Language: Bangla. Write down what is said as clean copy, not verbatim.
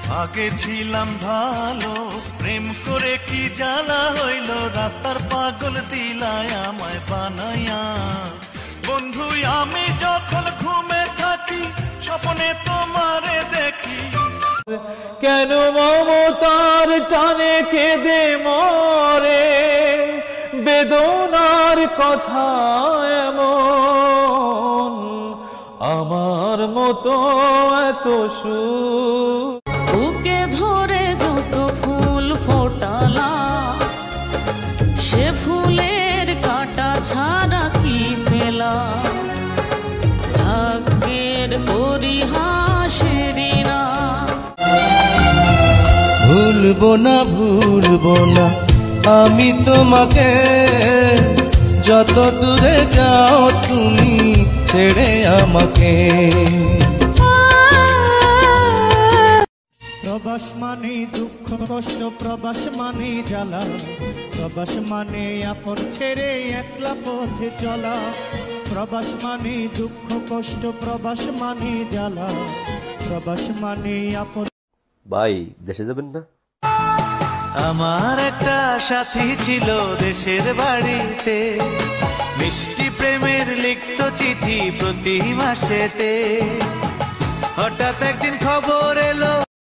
আগে ছিলাম ভালো, প্রেম করে কি জ্বালা হইল, রাস্তার পাগল দিলায় আমায় বানাইয়া। বন্ধু আমি যখন ঘুমে থাকি, স্বপ্নে তোমারে দেখি। কেন মমতার টানে কেঁদে মরে, বেদনার কথা এমন, আমার মতো এত সুর। বুকে ধরে যত ফুল ফোটালা, সে ফুলের কাটা ছাড়া কি পেলা? ভাগ্যের পরিহাসেরই না। ভুলবো না ভুলবো না আমি তোমাকে, যত দূরে যাও তুমি ছেড়ে আমাকে। প্রবাস মানে দুঃখ কষ্ট, প্রবাস মানে জ্বালা, প্রবাস মানে আপন ছেড়ে একলা পথে চলা। প্রবাস মানে দুঃখ কষ্ট, প্রবাস মানে জ্বালা, প্রবাস মানে আপন। ভাই দেশে যাবেন না? আমার একটা সাথী ছিল দেশের বাড়িতে, মিষ্টি প্রেমের লিখত চিঠি প্রতি মাসেতে। হঠাৎ একদিন খবর এলো